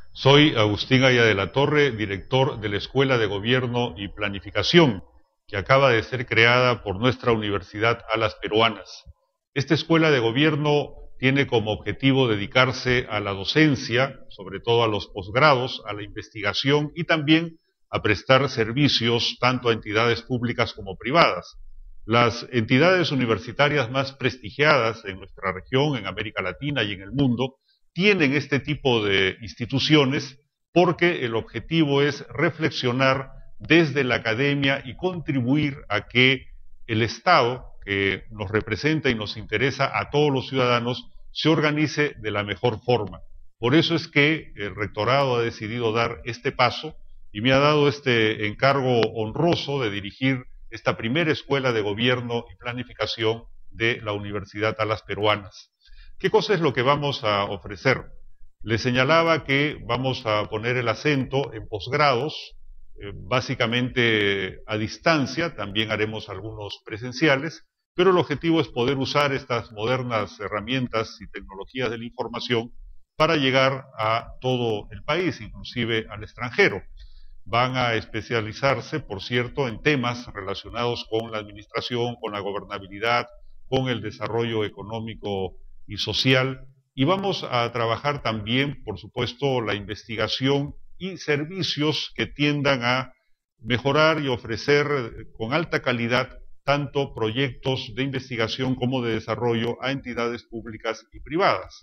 Soy Agustín Aya de la Torre, director de la Escuela de Gobierno y Planificación, que acaba de ser creada por nuestra Universidad Alas Peruanas. Esta escuela de gobierno tiene como objetivo dedicarse a la docencia, sobre todo a los posgrados, a la investigación y también a prestar servicios tanto a entidades públicas como privadas. Las entidades universitarias más prestigiadas en nuestra región, en América Latina y en el mundo, tienen este tipo de instituciones porque el objetivo es reflexionar desde la academia y contribuir a que el Estado, que nos representa y nos interesa a todos los ciudadanos, se organice de la mejor forma. Por eso es que el rectorado ha decidido dar este paso y me ha dado este encargo honroso de dirigir esta primera escuela de gobierno y planificación de la Universidad Alas Peruanas. ¿Qué cosa es lo que vamos a ofrecer? Les señalaba que vamos a poner el acento en posgrados, básicamente a distancia, también haremos algunos presenciales, pero el objetivo es poder usar estas modernas herramientas y tecnologías de la información para llegar a todo el país, inclusive al extranjero. Van a especializarse, por cierto, en temas relacionados con la administración, con la gobernabilidad, con el desarrollo económico y social, y vamos a trabajar también, por supuesto, la investigación y servicios que tiendan a mejorar y ofrecer con alta calidad tanto proyectos de investigación como de desarrollo a entidades públicas y privadas.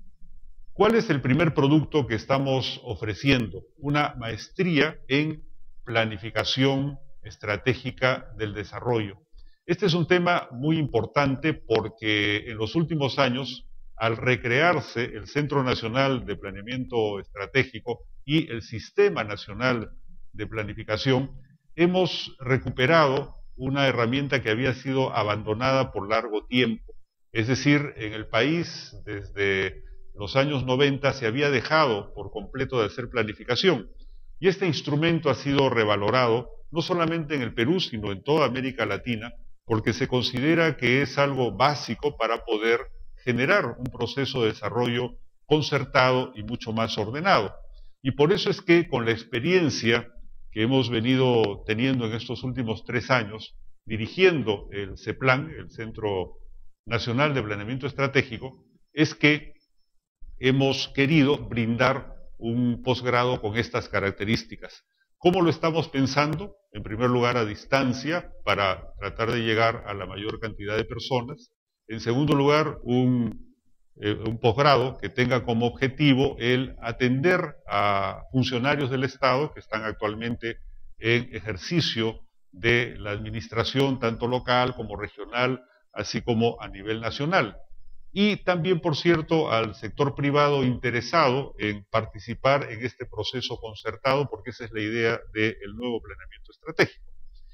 ¿Cuál es el primer producto que estamos ofreciendo? Una maestría en planificación estratégica del desarrollo. Este es un tema muy importante porque en los últimos años, al recrearse el Centro Nacional de Planeamiento Estratégico y el Sistema Nacional de Planificación, hemos recuperado una herramienta que había sido abandonada por largo tiempo. Es decir, en el país, desde los años 90, se había dejado por completo de hacer planificación. Y este instrumento ha sido revalorado, no solamente en el Perú, sino en toda América Latina, porque se considera que es algo básico para poder generar un proceso de desarrollo concertado y mucho más ordenado. Y por eso es que con la experiencia que hemos venido teniendo en estos últimos 3 años, dirigiendo el CEPLAN, el Centro Nacional de Planeamiento Estratégico, es que hemos querido brindar un posgrado con estas características. ¿Cómo lo estamos pensando? En primer lugar, a distancia, para tratar de llegar a la mayor cantidad de personas. En segundo lugar, un posgrado que tenga como objetivo el atender a funcionarios del Estado que están actualmente en ejercicio de la administración, tanto local como regional, así como a nivel nacional. Y también, por cierto, al sector privado interesado en participar en este proceso concertado, porque esa es la idea del nuevo planeamiento estratégico.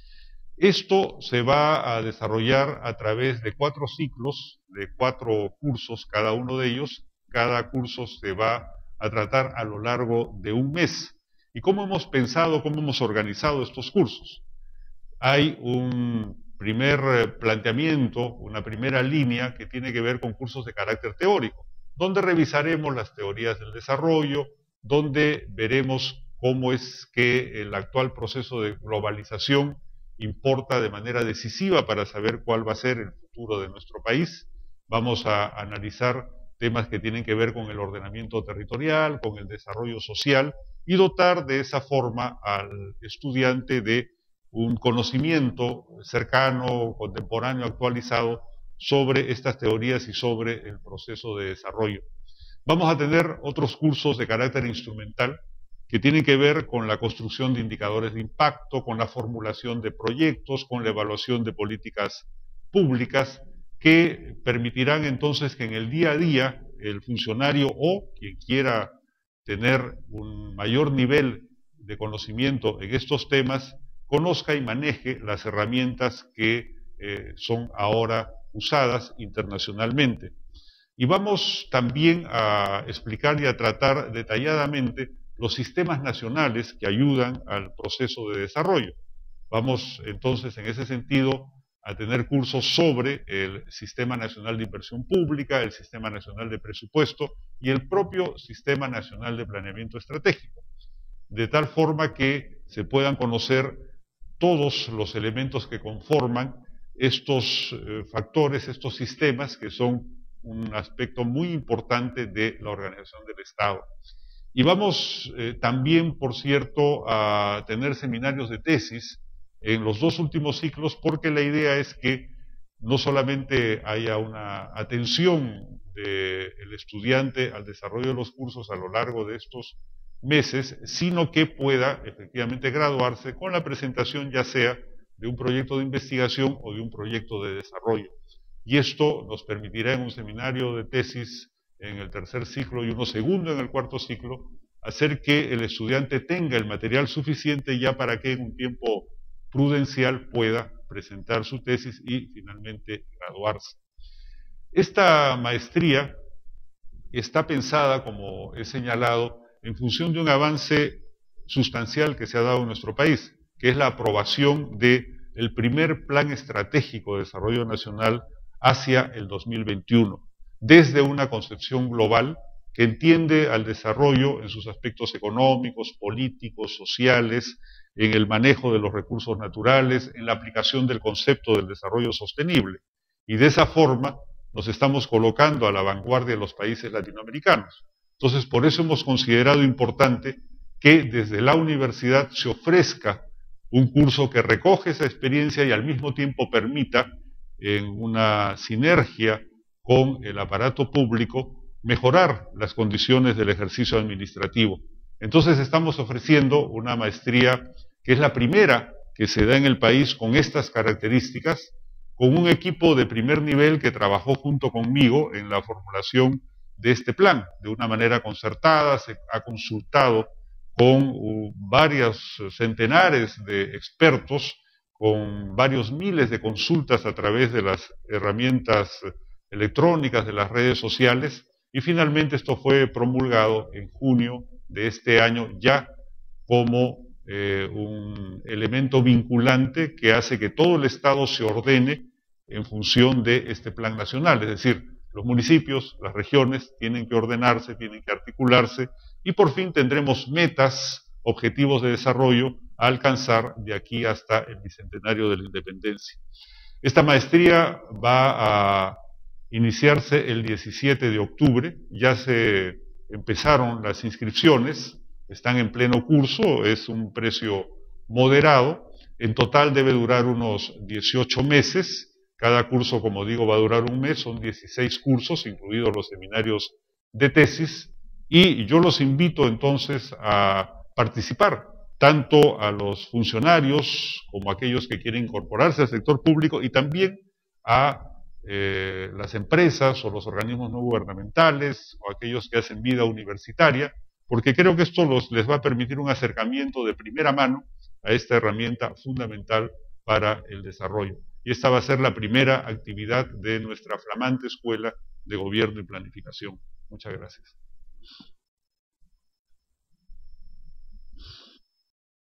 Esto se va a desarrollar a través de 4 ciclos, de 4 cursos, cada uno de ellos. Cada curso se va a tratar a lo largo de un mes. ¿Y cómo hemos pensado, cómo hemos organizado estos cursos? Hay un primer planteamiento, una primera línea que tiene que ver con cursos de carácter teórico, donde revisaremos las teorías del desarrollo, donde veremos cómo es que el actual proceso de globalización importa de manera decisiva para saber cuál va a ser el futuro de nuestro país. Vamos a analizar temas que tienen que ver con el ordenamiento territorial, con el desarrollo social y dotar de esa forma al estudiante de un conocimiento cercano, contemporáneo, actualizado sobre estas teorías y sobre el proceso de desarrollo. Vamos a tener otros cursos de carácter instrumental que tienen que ver con la construcción de indicadores de impacto, con la formulación de proyectos, con la evaluación de políticas públicas, que permitirán entonces que en el día a día el funcionario o quien quiera tener un mayor nivel de conocimiento en estos temas conozca y maneje las herramientas que son ahora usadas internacionalmente. Y vamos también a explicar y a tratar detalladamente los sistemas nacionales que ayudan al proceso de desarrollo. Vamos entonces en ese sentido a tener cursos sobre el Sistema Nacional de Inversión Pública, el Sistema Nacional de Presupuesto y el propio Sistema Nacional de Planeamiento Estratégico, de tal forma que se puedan conocer todos los elementos que conforman estos factores, estos sistemas que son un aspecto muy importante de la organización del Estado. Y vamos también, por cierto, a tener seminarios de tesis en los 2 últimos ciclos, porque la idea es que no solamente haya una atención del estudiante al desarrollo de los cursos a lo largo de estos meses, sino que pueda efectivamente graduarse con la presentación ya sea de un proyecto de investigación o de un proyecto de desarrollo. Y esto nos permitirá en un seminario de tesis en el 3er ciclo y uno segundo en el 4º ciclo, hacer que el estudiante tenga el material suficiente ya para que en un tiempo prudencial pueda presentar su tesis y finalmente graduarse. Esta maestría está pensada, como he señalado, en función de un avance sustancial que se ha dado en nuestro país, que es la aprobación del primer Plan Estratégico de Desarrollo Nacional hacia el 2021, desde una concepción global que entiende al desarrollo en sus aspectos económicos, políticos, sociales, en el manejo de los recursos naturales, en la aplicación del concepto del desarrollo sostenible. Y de esa forma nos estamos colocando a la vanguardia de los países latinoamericanos. Entonces, por eso hemos considerado importante que desde la universidad se ofrezca un curso que recoge esa experiencia y al mismo tiempo permita, en una sinergia con el aparato público, mejorar las condiciones del ejercicio administrativo. Entonces estamos ofreciendo una maestría que es la primera que se da en el país con estas características, con un equipo de primer nivel que trabajó junto conmigo en la formulación de este plan. De una manera concertada, se ha consultado con varios centenares de expertos, con varios miles de consultas a través de las herramientas electrónicas, de las redes sociales, y finalmente esto fue promulgado en junio de este año ya como un elemento vinculante que hace que todo el Estado se ordene en función de este plan nacional, es decir, los municipios, las regiones tienen que ordenarse, tienen que articularse y por fin tendremos metas, objetivos de desarrollo a alcanzar de aquí hasta el bicentenario de la independencia. Esta maestría va a iniciarse el 17 de octubre, ya se empezaron las inscripciones, están en pleno curso, es un precio moderado, en total debe durar unos 18 meses, cada curso, como digo, va a durar un mes, son 16 cursos, incluidos los seminarios de tesis, y yo los invito entonces a participar, tanto a los funcionarios como a aquellos que quieren incorporarse al sector público y también a las empresas o los organismos no gubernamentales o aquellos que hacen vida universitaria, porque creo que esto les va a permitir un acercamiento de primera mano a esta herramienta fundamental para el desarrollo. Y esta va a ser la primera actividad de nuestra flamante Escuela de Gobierno y Planificación. Muchas gracias.